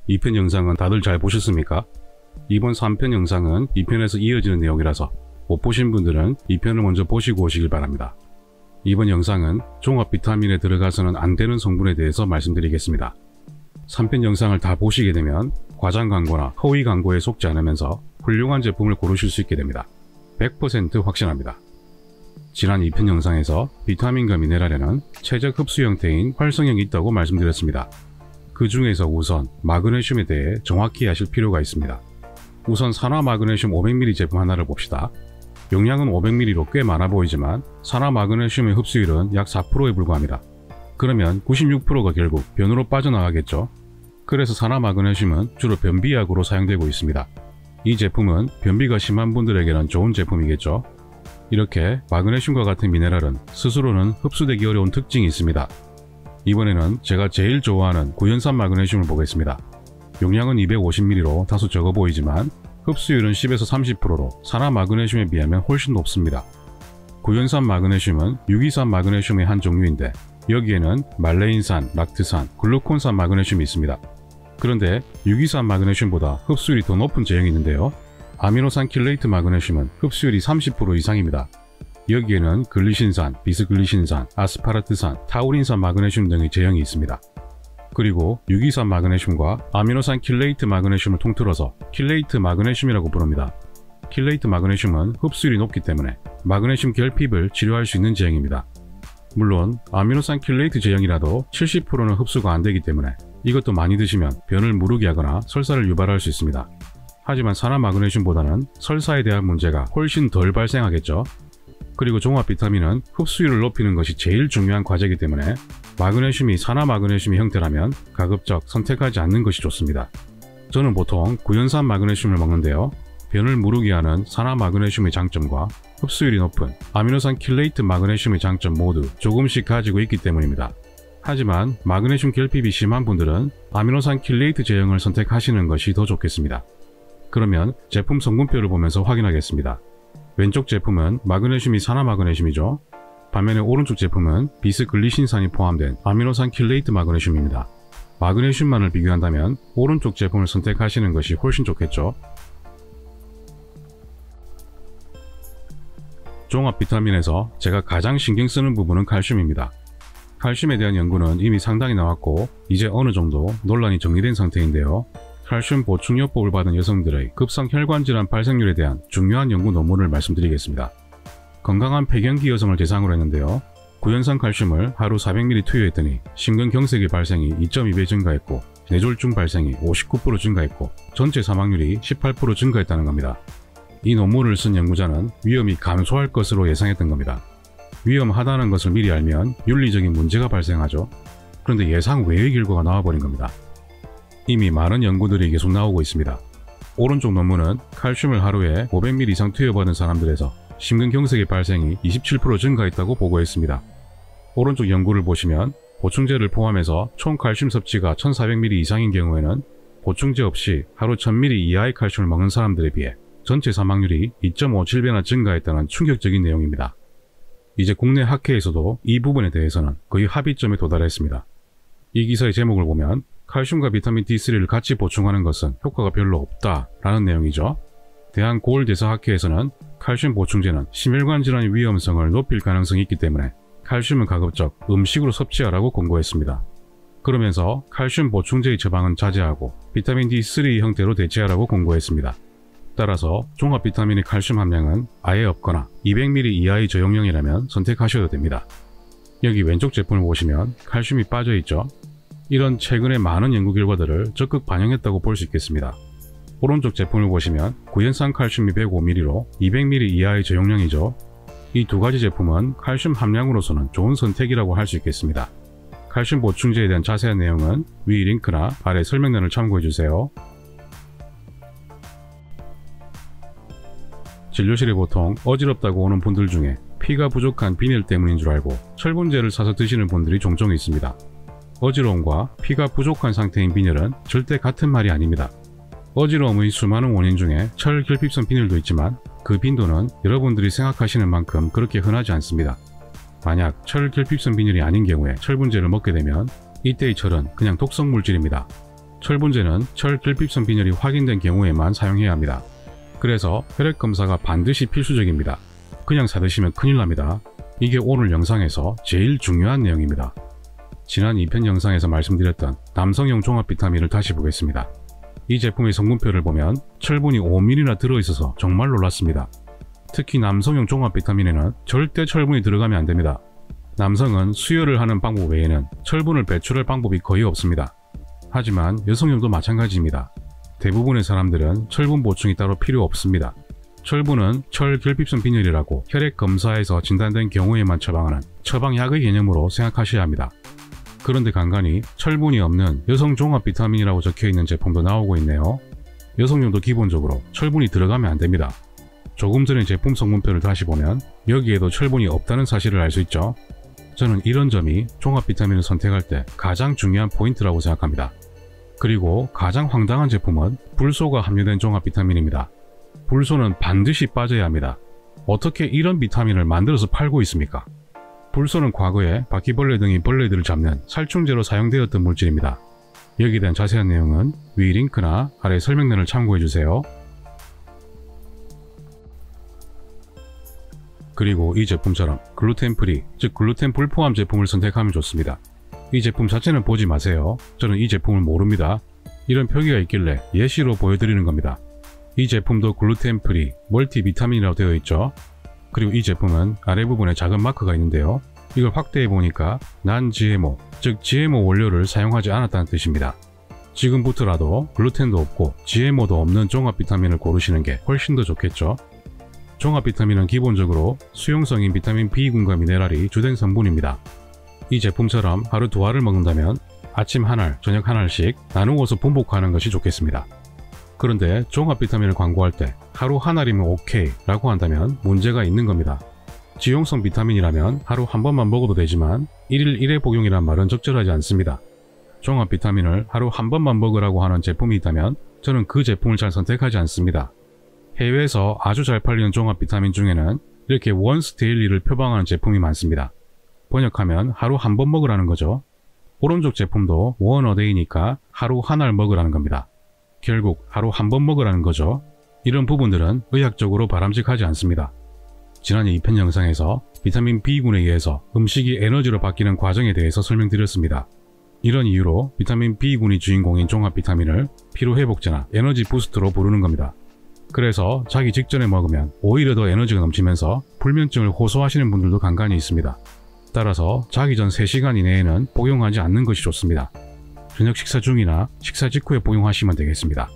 2편 영상은 다들 잘 보셨습니까? 이번 3편 영상은 2편에서 이어지는 내용이라서 못 보신 분들은 2편을 먼저 보시고 오시길 바랍니다. 이번 영상은 종합 비타민에 들어가서는 안 되는 성분에 대해서 말씀드리겠습니다. 3편 영상을 다 보시게 되면 과장 광고나 허위 광고에 속지 않으면서 훌륭한 제품을 고르실 수 있게 됩니다. 100% 확신합니다. 지난 2편 영상에서 비타민과 미네랄에는 최적 흡수 형태인 활성형이 있다고 말씀드렸습니다. 그 중에서 우선 마그네슘에 대해 정확히 아실 필요가 있습니다. 우선 산화 마그네슘 500ml 제품 하나를 봅시다. 용량은 500ml로 꽤 많아 보이지만 산화 마그네슘의 흡수율은 약 4%에 불과합니다. 그러면 96%가 결국 변으로 빠져나가겠죠. 그래서 산화 마그네슘은 주로 변비약으로 사용되고 있습니다. 이 제품은 변비가 심한 분들에게는 좋은 제품이겠죠. 이렇게 마그네슘과 같은 미네랄은 스스로는 흡수되기 어려운 특징이 있습니다. 이번에는 제가 제일 좋아하는 구연산 마그네슘을 보겠습니다. 용량은 250ml로 다소 적어 보이지만 흡수율은 10에서 30%로 산화 마그네슘에 비하면 훨씬 높습니다. 구연산 마그네슘은 유기산 마그네슘의 한 종류인데 여기에는 말레인산, 락트산, 글루콘산 마그네슘이 있습니다. 그런데 유기산 마그네슘보다 흡수율이 더 높은 제형이 있는데요. 아미노산 킬레이트 마그네슘은 흡수율이 30% 이상입니다. 여기에는 글리신산, 비스글리신산, 아스파라트산, 타우린산 마그네슘 등의 제형이 있습니다. 그리고 유기산 마그네슘과 아미노산 킬레이트 마그네슘을 통틀어서 킬레이트 마그네슘이라고 부릅니다. 킬레이트 마그네슘은 흡수율이 높기 때문에 마그네슘 결핍을 치료할 수 있는 제형입니다. 물론 아미노산 킬레이트 제형이라도 70%는 흡수가 안되기 때문에 이것도 많이 드시면 변을 무르게 하거나 설사를 유발할 수 있습니다. 하지만 산화 마그네슘보다는 설사에 대한 문제가 훨씬 덜 발생하겠죠. 그리고 종합 비타민은 흡수율을 높이는 것이 제일 중요한 과제이기 때문에 마그네슘이 산화 마그네슘의 형태라면 가급적 선택하지 않는 것이 좋습니다. 저는 보통 구연산 마그네슘을 먹는데요. 변을 무르게 하는 산화 마그네슘의 장점과 흡수율이 높은 아미노산 킬레이트 마그네슘의 장점 모두 조금씩 가지고 있기 때문입니다. 하지만 마그네슘 결핍이 심한 분들은 아미노산 킬레이트 제형을 선택하시는 것이 더 좋겠습니다. 그러면 제품 성분표를 보면서 확인하겠습니다. 왼쪽 제품은 마그네슘이 산화 마그네슘이죠. 반면에 오른쪽 제품은 비스글리신산이 포함된 아미노산 킬레이트 마그네슘입니다. 마그네슘만을 비교한다면 오른쪽 제품을 선택하시는 것이 훨씬 좋겠죠. 종합 비타민에서 제가 가장 신경 쓰는 부분은 칼슘입니다. 칼슘에 대한 연구는 이미 상당히 나왔고 이제 어느 정도 논란이 정리된 상태인데요. 칼슘 보충요법을 받은 여성들의 급성 혈관질환 발생률에 대한 중요한 연구 논문을 말씀드리겠습니다. 건강한 폐경기 여성을 대상으로 했는데요. 구연산 칼슘을 하루 400ml 투여했더니 심근경색의 발생이 2.2배 증가했고 뇌졸중 발생이 59% 증가했고 전체 사망률이 18% 증가했다는 겁니다. 이 논문을 쓴 연구자는 위험이 감소할 것으로 예상했던 겁니다. 위험하다는 것을 미리 알면 윤리적인 문제가 발생하죠. 그런데 예상 외의 결과가 나와버린 겁니다. 이미 많은 연구들이 계속 나오고 있습니다. 오른쪽 논문은 칼슘을 하루에 500ml 이상 투여받은 사람들에서 심근경색의 발생이 27% 증가했다고 보고했습니다. 오른쪽 연구를 보시면 보충제를 포함해서 총 칼슘 섭취가 1400ml 이상인 경우에는 보충제 없이 하루 1000ml 이하의 칼슘을 먹는 사람들에 비해 전체 사망률이 2.57배나 증가했다는 충격적인 내용입니다. 이제 국내 학회에서도 이 부분에 대해서는 거의 합의점에 도달했습니다. 이 기사의 제목을 보면 칼슘과 비타민 D3를 같이 보충하는 것은 효과가 별로 없다라는 내용이죠. 대한고울대사학회에서는 칼슘 보충제는 심혈관 질환의 위험성을 높일 가능성이 있기 때문에 칼슘은 가급적 음식으로 섭취하라고 권고했습니다. 그러면서 칼슘 보충제의 처방은 자제하고 비타민 D3 형태로 대체하라고 권고했습니다. 따라서 종합 비타민의 칼슘 함량은 아예 없거나 200ml 이하의 저용량이라면 선택하셔도 됩니다. 여기 왼쪽 제품을 보시면 칼슘이 빠져있죠. 이런 최근의 많은 연구 결과들을 적극 반영했다고 볼 수 있겠습니다. 오른쪽 제품을 보시면 구연산 칼슘이 105ml로 200ml 이하의 저용량이죠. 이 두 가지 제품은 칼슘 함량으로서는 좋은 선택이라고 할 수 있겠습니다. 칼슘 보충제에 대한 자세한 내용은 위 링크나 아래 설명란을 참고해주세요. 진료실에 보통 어지럽다고 오는 분들 중에 피가 부족한 빈혈 때문인 줄 알고 철분제를 사서 드시는 분들이 종종 있습니다. 어지러움과 피가 부족한 상태인 빈혈은 절대 같은 말이 아닙니다. 어지러움의 수많은 원인 중에 철결핍성 빈혈도 있지만 그 빈도는 여러분들이 생각하시는 만큼 그렇게 흔하지 않습니다. 만약 철결핍성 빈혈이 아닌 경우에 철분제를 먹게 되면 이때의 철은 그냥 독성 물질입니다. 철분제는 철 결핍성 빈혈이 확인된 경우에만 사용해야 합니다. 그래서 혈액 검사가 반드시 필수적입니다. 그냥 사드시면 큰일 납니다. 이게 오늘 영상에서 제일 중요한 내용입니다. 지난 2편 영상에서 말씀드렸던 남성용 종합 비타민을 다시 보겠습니다. 이 제품의 성분표를 보면 철분이 5ml나 들어있어서 정말 놀랐습니다. 특히 남성용 종합 비타민에는 절대 철분이 들어가면 안됩니다. 남성은 수혈을 하는 방법 외에는 철분을 배출할 방법이 거의 없습니다. 하지만 여성용도 마찬가지입니다. 대부분의 사람들은 철분 보충이 따로 필요 없습니다. 철분은 철 결핍성 빈혈이라고 혈액 검사에서 진단된 경우에만 처방하는 처방약의 개념으로 생각하셔야 합니다. 그런데 간간히 철분이 없는 여성 종합 비타민이라고 적혀있는 제품도 나오고 있네요. 여성용도 기본적으로 철분이 들어가면 안됩니다. 조금 전에 제품 성분표를 다시 보면 여기에도 철분이 없다는 사실을 알 수 있죠. 저는 이런 점이 종합 비타민을 선택할 때 가장 중요한 포인트라고 생각합니다. 그리고 가장 황당한 제품은 불소가 함유된 종합 비타민입니다. 불소는 반드시 빠져야 합니다. 어떻게 이런 비타민을 만들어서 팔고 있습니까? 불소는 과거에 바퀴벌레 등이 벌레들을 잡는 살충제로 사용되었던 물질입니다. 여기에 대한 자세한 내용은 위 링크나 아래 설명란을 참고해주세요. 그리고 이 제품처럼 글루텐 프리, 즉 글루텐 불포함 제품을 선택하면 좋습니다. 이 제품 자체는 보지 마세요. 저는 이 제품을 모릅니다. 이런 표기가 있길래 예시로 보여드리는 겁니다. 이 제품도 글루텐 프리, 멀티 비타민이라고 되어 있죠. 그리고 이 제품은 아래 부분에 작은 마크가 있는데요. 이걸 확대해 보니까 non-GMO, 즉 GMO 원료를 사용하지 않았다는 뜻입니다. 지금부터라도 글루텐도 없고 GMO도 없는 종합 비타민을 고르시는 게 훨씬 더 좋겠죠. 종합 비타민은 기본적으로 수용성인 비타민 B군과 미네랄이 주된 성분입니다. 이 제품처럼 하루 2알을 먹는다면 아침 1알, 저녁 1알씩 나누어서 분복하는 것이 좋겠습니다. 그런데 종합 비타민을 광고할 때 하루 1알이면 오케이 라고 한다면 문제가 있는 겁니다. 지용성 비타민이라면 하루 한 번만 먹어도 되지만 1일 1회 복용이란 말은 적절하지 않습니다. 종합 비타민을 하루 한 번만 먹으라고 하는 제품이 있다면 저는 그 제품을 잘 선택하지 않습니다. 해외에서 아주 잘 팔리는 종합 비타민 중에는 이렇게 once daily를 표방하는 제품이 많습니다. 번역하면 하루 한 번 먹으라는 거죠. 오른쪽 제품도 one a day니까 하루 1알 먹으라는 겁니다. 결국 하루 한 번 먹으라는 거죠. 이런 부분들은 의학적으로 바람직하지 않습니다. 지난 2편 영상에서 비타민 B군에 의해서 음식이 에너지로 바뀌는 과정에 대해서 설명드렸습니다. 이런 이유로 비타민 B군이 주인공인 종합 비타민을 피로회복제나 에너지 부스트로 부르는 겁니다. 그래서 자기 직전에 먹으면 오히려 더 에너지가 넘치면서 불면증을 호소하시는 분들도 간간히 있습니다. 따라서 자기 전 3시간 이내에는 복용하지 않는 것이 좋습니다. 저녁 식사 중이나 식사 직후에 복용하시면 되겠습니다.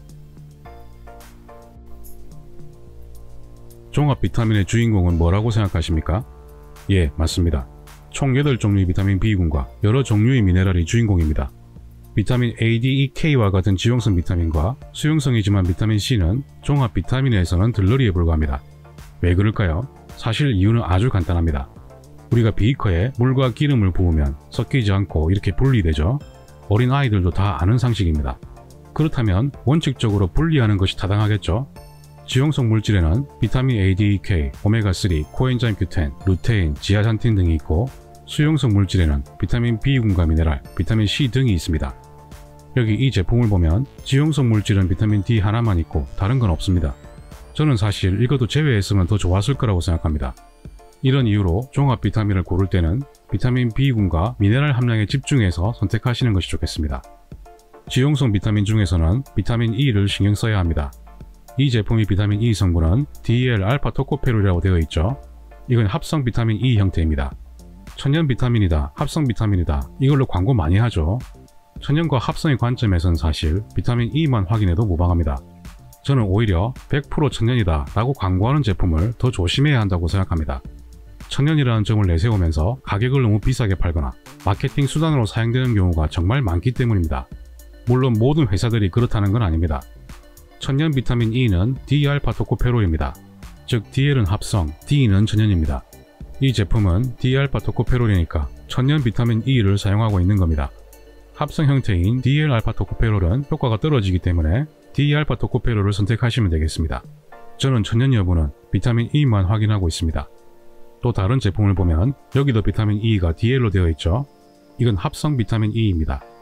종합 비타민의 주인공은 뭐라고 생각하십니까? 예, 맞습니다. 총 8종류의 비타민 B군과 여러 종류의 미네랄이 주인공입니다. 비타민 A, D, E, K와 같은 지용성 비타민과 수용성이지만 비타민 C는 종합 비타민에서는 들러리에 불과합니다. 왜 그럴까요? 사실 이유는 아주 간단합니다. 우리가 비커에 물과 기름을 부으면 섞이지 않고 이렇게 분리되죠. 어린 아이들도 다 아는 상식입니다. 그렇다면 원칙적으로 분리하는 것이 타당하겠죠? 지용성 물질에는 비타민 A, D, E, K, 오메가3, 코엔자임 Q10, 루테인, 지아산틴 등이 있고 수용성 물질에는 비타민 B군과 미네랄, 비타민 C 등이 있습니다. 여기 이 제품을 보면 지용성 물질은 비타민 D 하나만 있고 다른 건 없습니다. 저는 사실 이것도 제외했으면 더 좋았을 거라고 생각합니다. 이런 이유로 종합 비타민을 고를 때는 비타민 B군과 미네랄 함량에 집중해서 선택하시는 것이 좋겠습니다. 지용성 비타민 중에서는 비타민 E를 신경 써야 합니다. 이 제품의 비타민 E 성분은 DL-알파-토코페롤이라고 되어 있죠. 이건 합성 비타민 E 형태입니다. 천연 비타민이다, 합성 비타민이다, 이걸로 광고 많이 하죠. 천연과 합성의 관점에서는 사실 비타민 E만 확인해도 무방합니다. 저는 오히려 100% 천연이다 라고 광고하는 제품을 더 조심해야 한다고 생각합니다. 천연이라는 점을 내세우면서 가격을 너무 비싸게 팔거나 마케팅 수단으로 사용되는 경우가 정말 많기 때문입니다. 물론 모든 회사들이 그렇다는 건 아닙니다. 천연 비타민 E는 D-알파-토코페롤입니다. 즉 DL은 합성, D는 천연입니다. 이 제품은 D-알파-토코페롤이니까 천연 비타민 E를 사용하고 있는 겁니다. 합성 형태인 DL-알파-토코페롤은 효과가 떨어지기 때문에 D-알파-토코페롤을 선택하시면 되겠습니다. 저는 천연 여부는 비타민 E만 확인하고 있습니다. 또 다른 제품을 보면 여기도 비타민 E가 DL로 되어 있죠. 이건 합성 비타민 E입니다.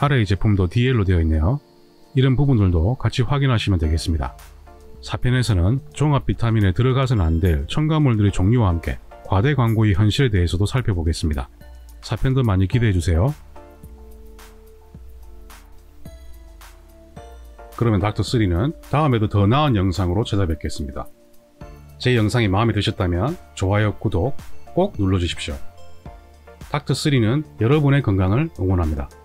아래의 제품도 DL로 되어 있네요. 이런 부분들도 같이 확인하시면 되겠습니다. 4편에서는 종합 비타민에 들어가서는 안 될 첨가물들의 종류와 함께 과대 광고의 현실에 대해서도 살펴보겠습니다. 4편도 많이 기대해주세요. 그러면 닥터3는 다음에도 더 나은 영상으로 찾아뵙겠습니다. 제 영상이 마음에 드셨다면 좋아요, 구독 꼭 눌러주십시오. 닥터3는 여러분의 건강을 응원합니다.